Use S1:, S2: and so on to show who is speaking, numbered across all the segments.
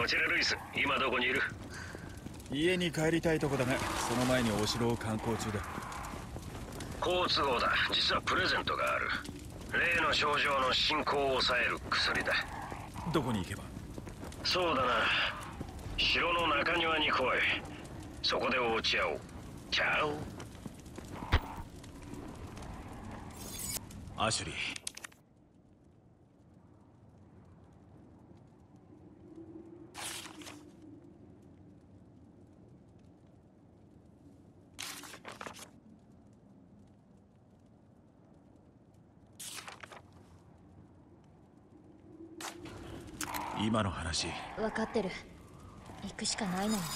S1: こちらルイス、今どこにいる？
S2: 家に帰りたいとこだが、その前にお城を観光中だ。
S1: 好都合だ。実はプレゼントがある。例の症状の進行を抑える薬だ。
S2: どこに行けば？
S1: そうだな、城の中庭に来い。そこで落ち合おう。チャオ。
S2: アシュリー、今の話
S3: 分かってる。行くしかないのに。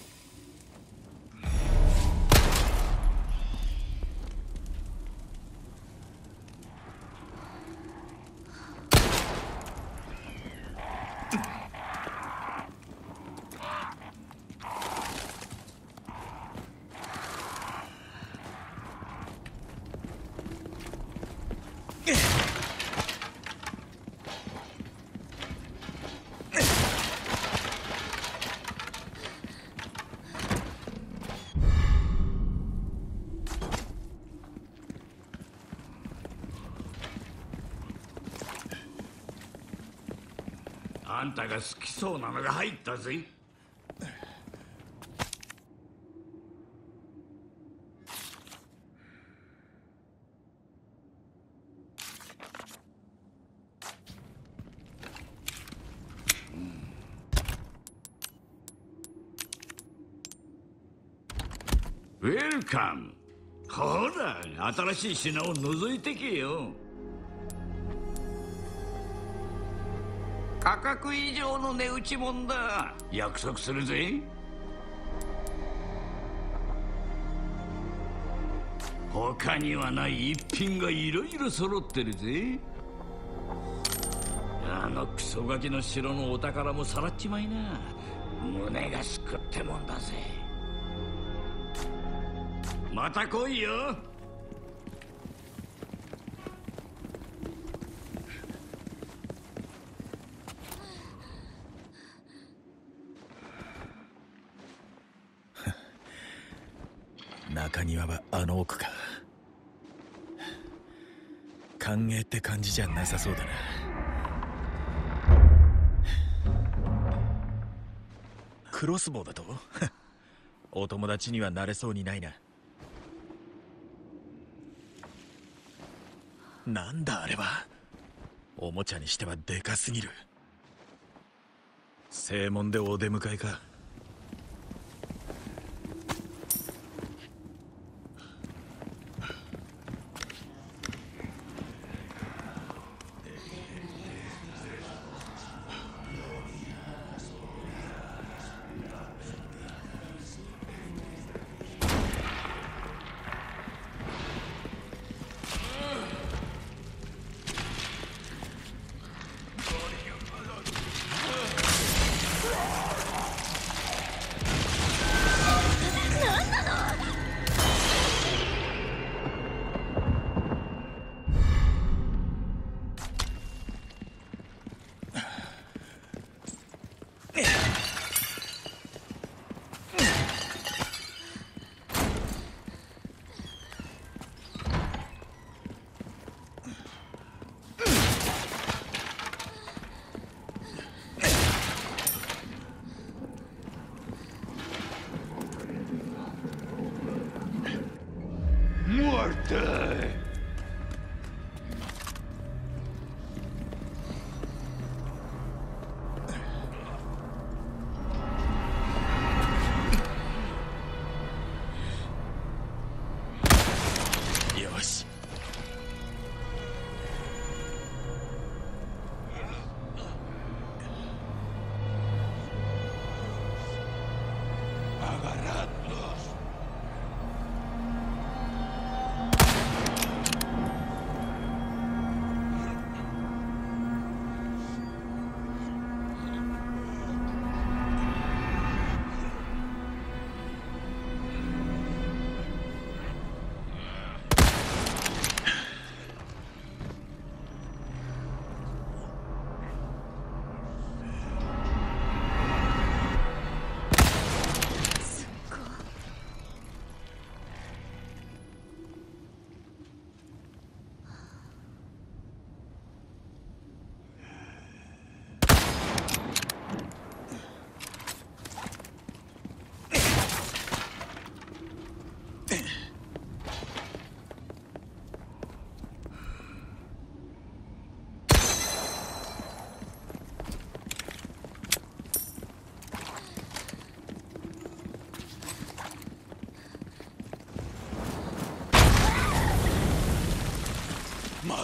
S4: あんたが好きそうなのが入ったぜ。ウェルカム。ほら、新しい品を覗いてけよ。価格以上の値打ちもんだ。約束するぜ。他にはない一品がいろいろ揃ってるぜ。あのクソガキの城のお宝もさらっちまいな。胸がすくってもんだぜ。また来いよ。
S2: 中庭はあの奥か。歓迎って感じじゃなさそうだな。クロスボウだとお友達にはなれそうにないな。なんだあれは。おもちゃにしてはでかすぎる。正門でお出迎えか。よし。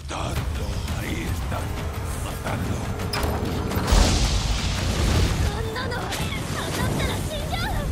S3: あんなの当たったら死んじゃう。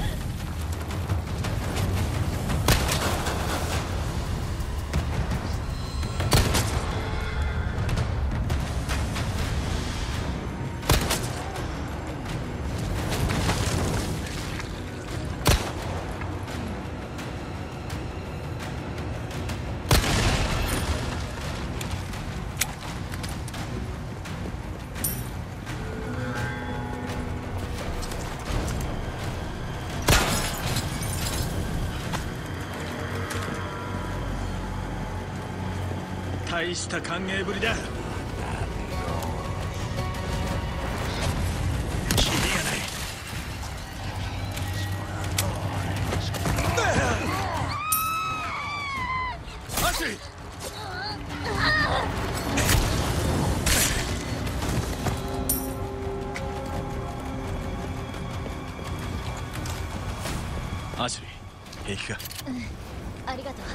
S2: 大した歓迎ぶりだ。キリがない。アシュリー、アシュリー、平気か？
S3: ありがとう。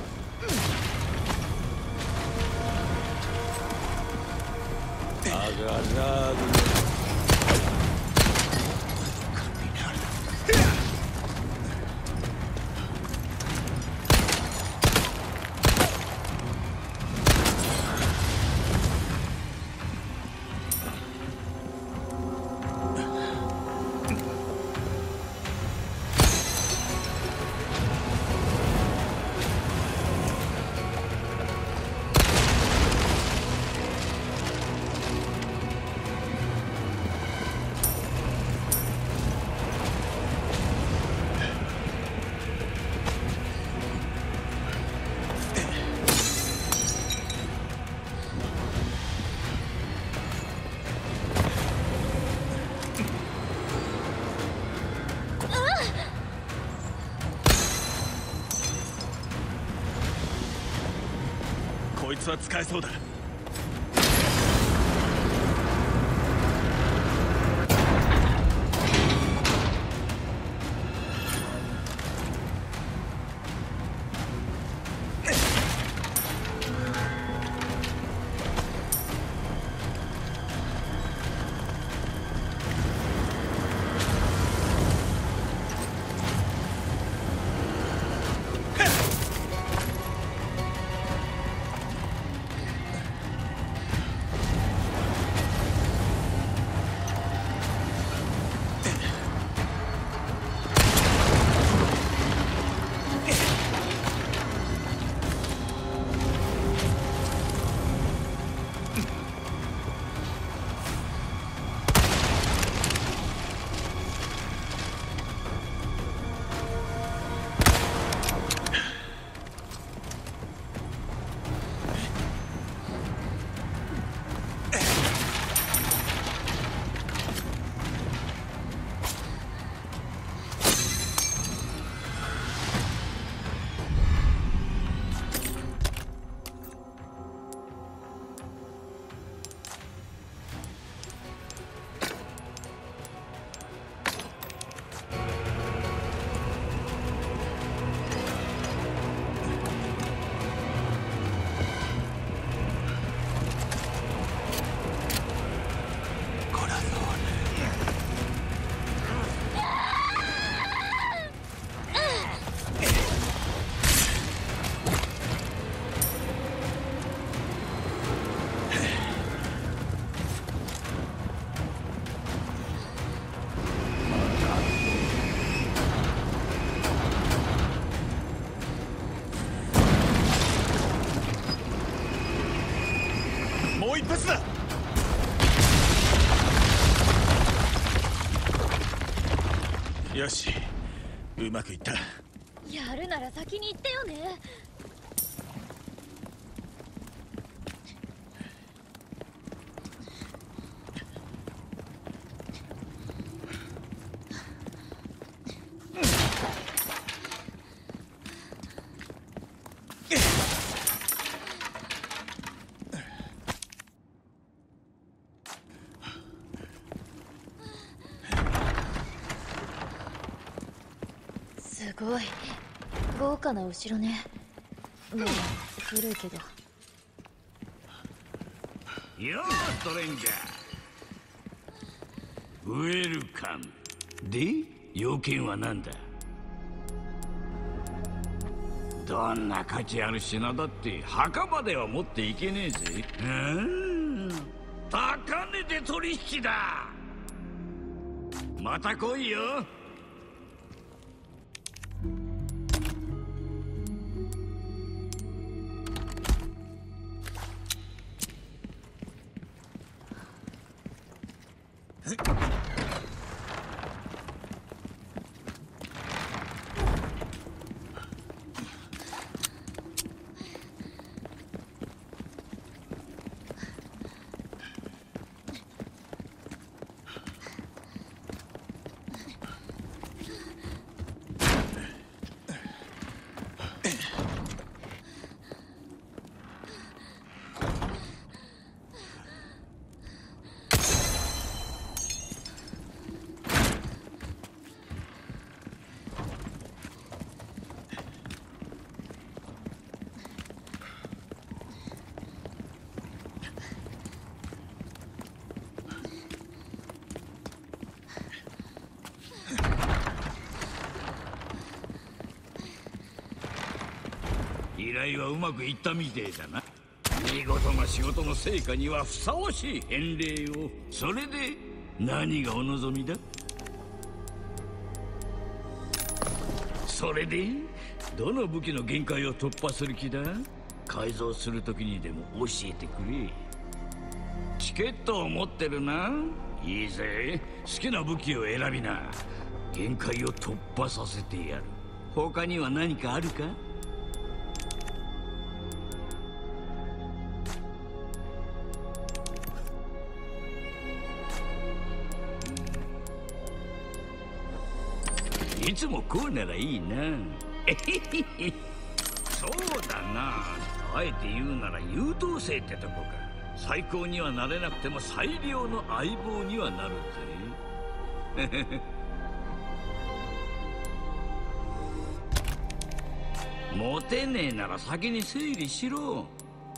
S2: こいつは使えそうだ。もう一発だ。よし、うまくいった。
S3: やるなら先に行ってよね。すごい豪華なお城ね。もう古いけど。
S4: よーストレンジャー。ウェルカム。で要件は何だ？どんな価値ある品だって墓場では持っていけねえぜ。高値で取引だ。また来いよ。依頼はうまくいったみてえだな。見事な仕事の成果にはふさわしい返礼を。それで何がお望みだ？それでどの武器の限界を突破する気だ？改造する時にでも教えてくれ。チケットを持ってるな。いいぜ、好きな武器を選びな。限界を突破させてやる。他には何かあるか？いつもこうならいいな。そうだな。あえて言うなら優等生ってとこか。最高にはなれなくても最良の相棒にはなるぜ。モテねえなら先に整理しろ。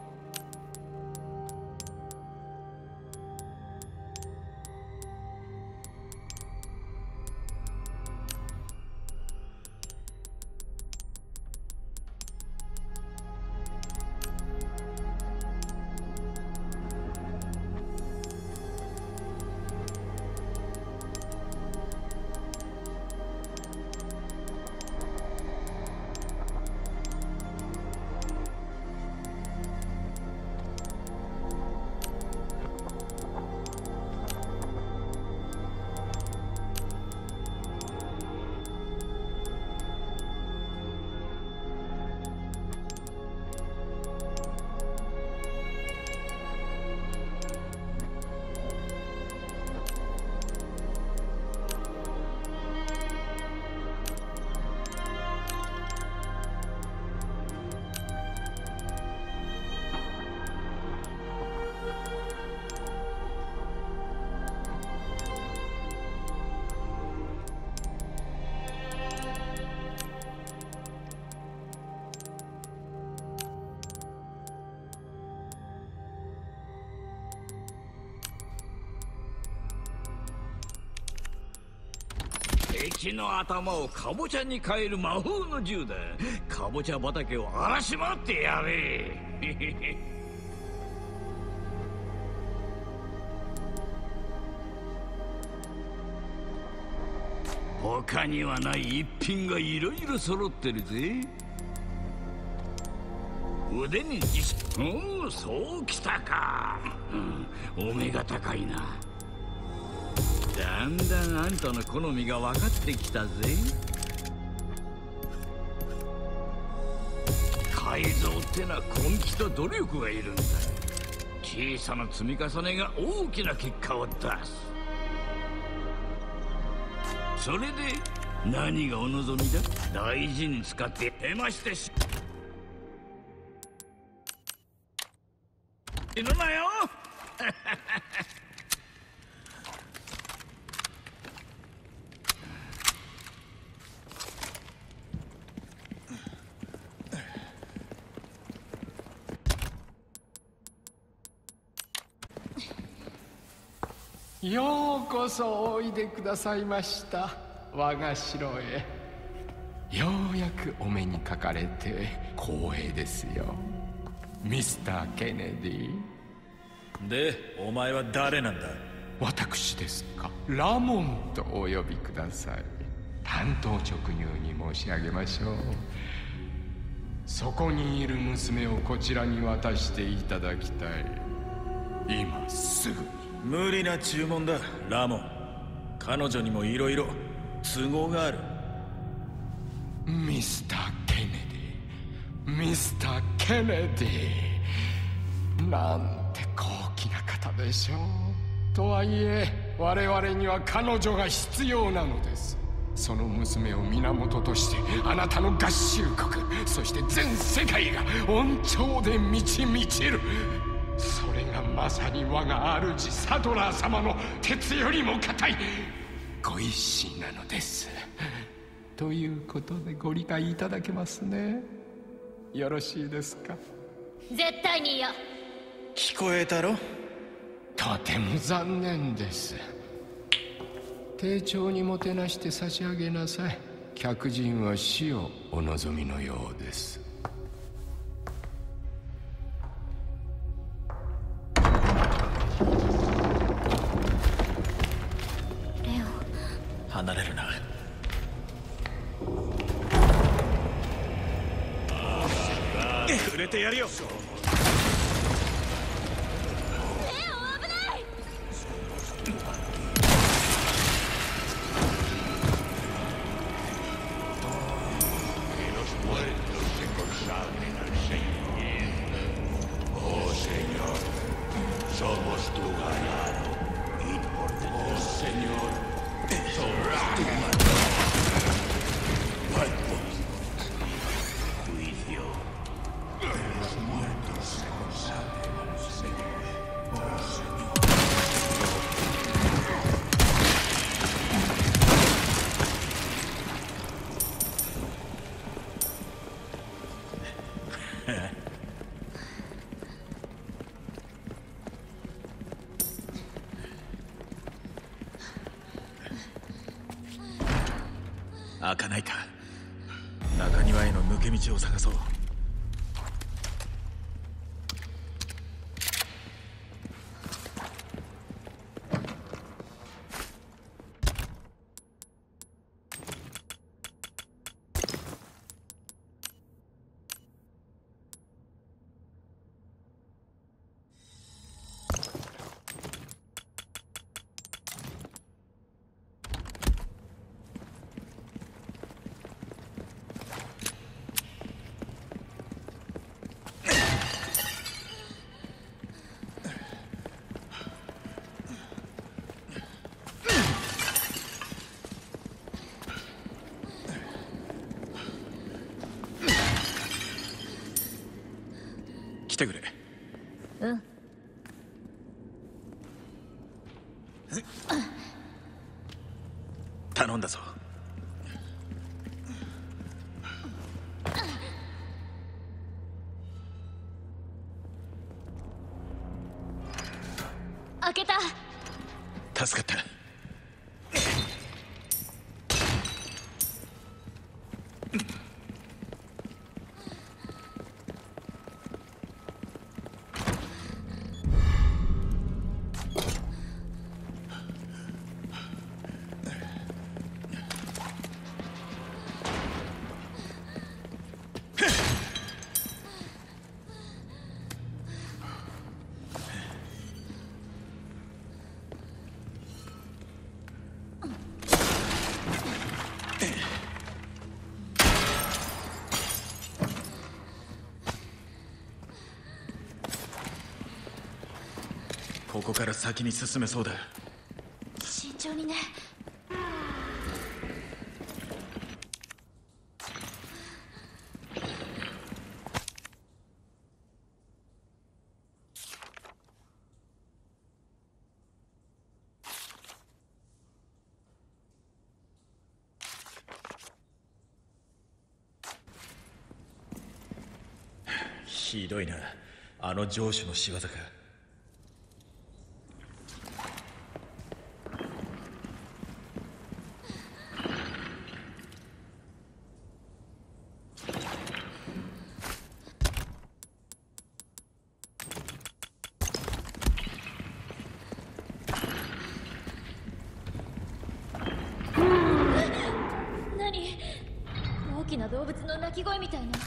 S4: 敵の頭をカボチャに変える魔法の銃だ。カボチャ畑を荒らし回ってやれ。他にはない一品がいろいろ揃ってるぜ。腕に自信。おお、そうきたか。お目が高いな。だんだんあんたの好みが分かってきたぜ。改造ってのは根気と努力がいるんだ。小さな積み重ねが大きな結果を出す。それで何がお望みだ？大事に使って手まして死ぬなよ。
S5: ようこそおいでくださいました。我が城へようやくお目にかかれて光栄ですよ、ミスター・ケネディ。
S2: でお前は誰なんだ？
S5: 私ですか。ラモンとお呼びください。単刀直入に申し上げましょう。そこにいる娘をこちらに渡していただきたい、今すぐに。
S2: 無理な注文だラモン。彼女にもいろいろ都合がある。
S5: ミスター・ケネディ、ミスター・ケネディ、なんて高貴な方でしょう。とはいえ我々には彼女が必要なのです。その娘を源としてあなたの合衆国、そして全世界が恩寵で満ち満ちる。それがまさに我が主サドラー様の鉄よりも固いご意志なのです。ということでご理解いただけますね。よろしいですか。
S3: 絶対に嫌。
S2: 聞こえたろ？
S5: とても残念です。丁重にもてなして差し上げなさい。客人は死をお望みのようです。
S3: レオン、
S2: 離れるな。触れてやるよ。開かないか。中庭への抜け道を探そう。来てくれ。
S3: うん。
S2: 頼んだぞ。
S3: 開けた。
S2: 助かった。ここから先に進めそうだ。
S3: 慎重にね。
S2: ひどいな、あの城主の仕業か。
S3: 動物の鳴き声みたいな。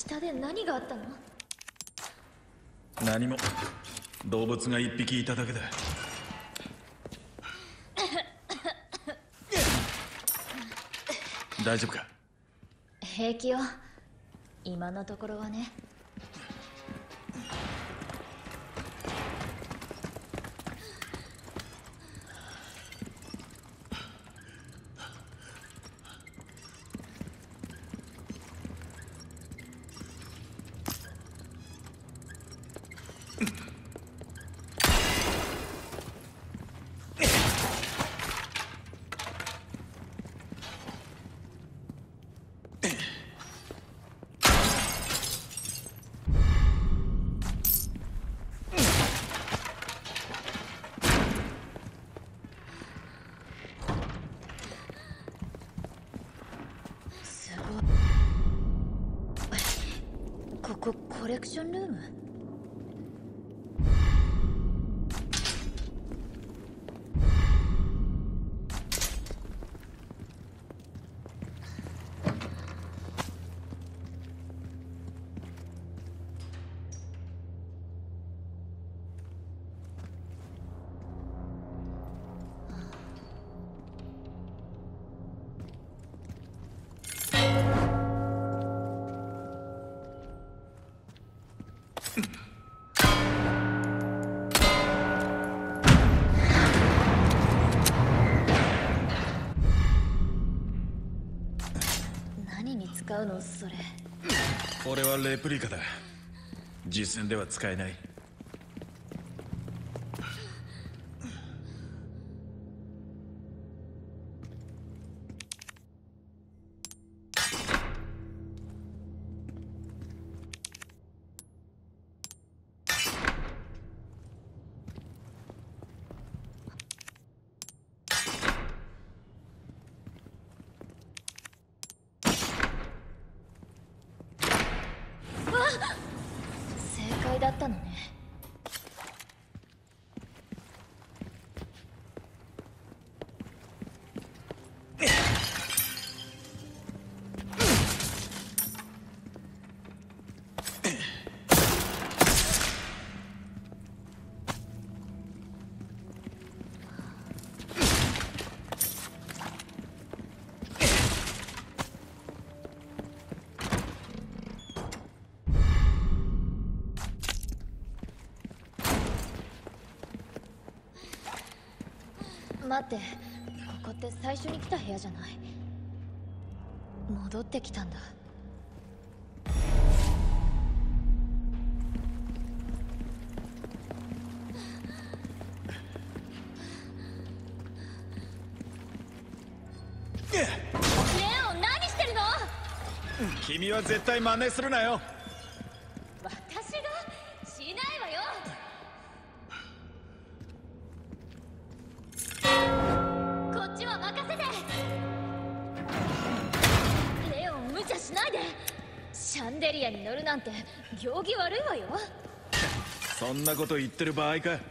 S3: 下で何があったの？
S2: 何も。動物が一匹いただけだ。大丈夫か？
S3: 平気よ、今のところはね。ここコレクションルーム？何に使うのそれ？
S2: これはレプリカだ。実戦では使えない。
S3: 正解だったのね。待って、ここって最初に来た部屋じゃない？戻ってきたんだ。レオン、何してるの？
S2: 君は絶対真似するなよ。
S3: 私が？しないわよ。こっちは任せて。レオン、無茶しないで。シャンデリアに乗るなんて行儀悪いわよ。
S2: そんなこと言ってる場合か。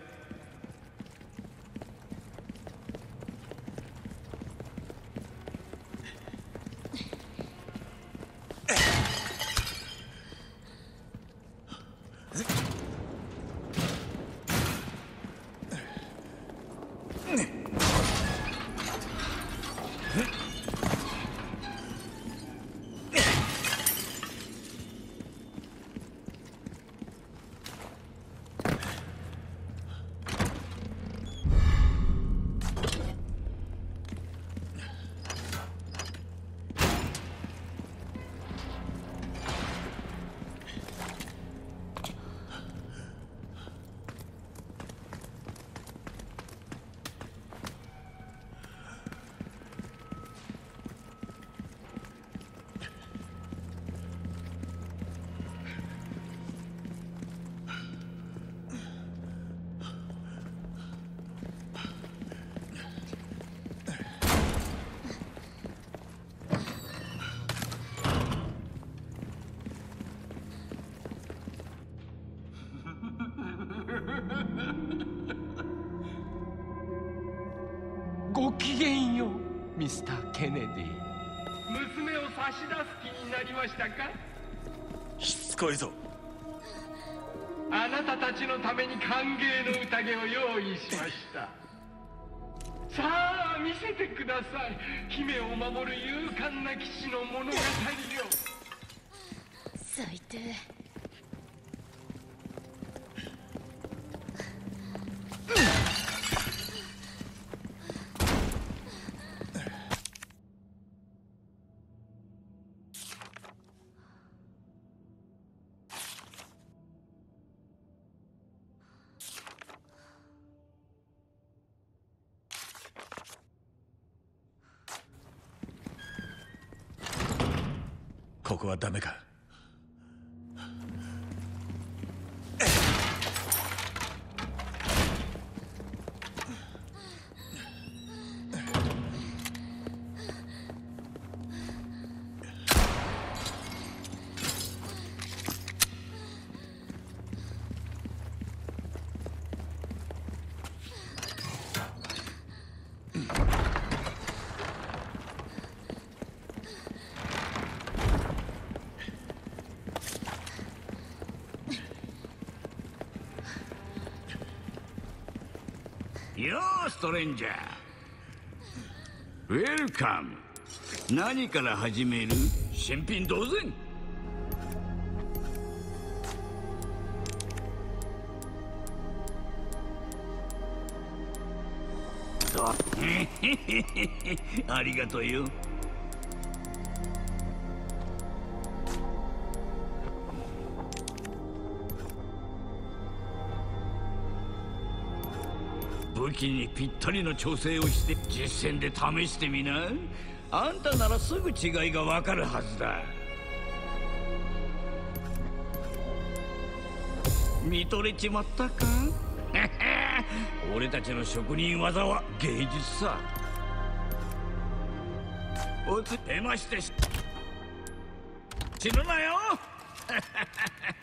S5: ごきげんよう、ミスター・ケネディ。
S6: 娘を差し出す気になりましたか？
S2: 秘こいぞ。
S5: あなたたちのために歓迎の宴を用意しました。さあ見せてください、姫を守る勇敢な騎士の物語を。
S3: 最低。
S2: ここはダメか。
S4: よーストレンジャー、ウェルカム。何から始める？新品同然。ありがとうよ。武器にぴったりの調整をして実戦で試してみな。あんたならすぐ違いがわかるはずだ。見とれちまったか？俺たちの職人技は芸術さ。おつけまして死ぬなよ。